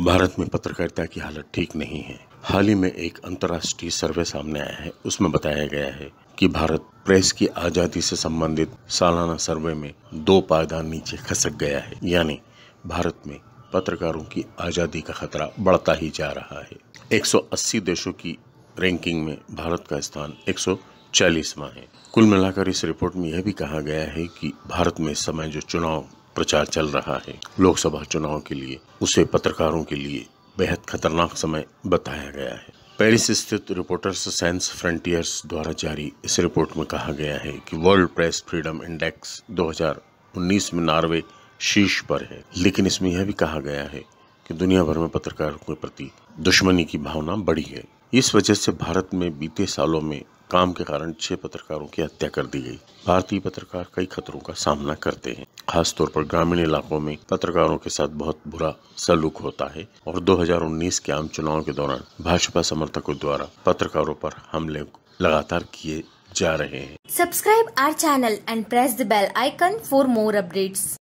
भारत में पत्रकारिता की हालत ठीक नहीं है। हाल ही में एक अंतर्राष्ट्रीय सर्वे सामने आया है। उसमें बताया गया है कि भारत प्रेस की आजादी से संबंधित सालाना सर्वे में 2 पायदान नीचे खसक गया है। यानी भारत में पत्रकारों की आजादी का खतरा बढ़ता ही जा रहा है। 180 देशों की रैंकिंग में भारत का स्थान 140वां है। कुल मिलाकर इस रिपोर्ट में यह भी कहा गया है कि भारत में इस समय जो चुनाव प्रचार चल रहा है लोकसभा चुनाव के लिए, उसे पत्रकारों के लिए बेहद खतरनाक समय बताया गया है। पेरिस स्थित रिपोर्टर्स साइंस फ्रंटियर्स द्वारा जारी इस रिपोर्ट में कहा गया है कि वर्ल्ड प्रेस फ्रीडम इंडेक्स 2019 में नॉर्वे शीर्ष पर है, लेकिन इसमें यह भी कहा गया है कि दुनिया भर में पत्रकारों के प्रति दुश्मनी की भावना बढ़ी है। इस वजह से भारत में बीते सालों में काम के कारण 6 पत्रकारों की हत्या कर दी गई। भारतीय पत्रकार कई खतरों का सामना करते हैं। खासतौर पर ग्रामीण इलाकों में पत्रकारों के साथ बहुत बुरा सलूक होता है और 2019 के आम चुनाव के दौरान भाजपा समर्थकों द्वारा पत्रकारों पर हमले लगातार किए जा रहे हैं। Subscribe our channel and press the bell icon for more updates.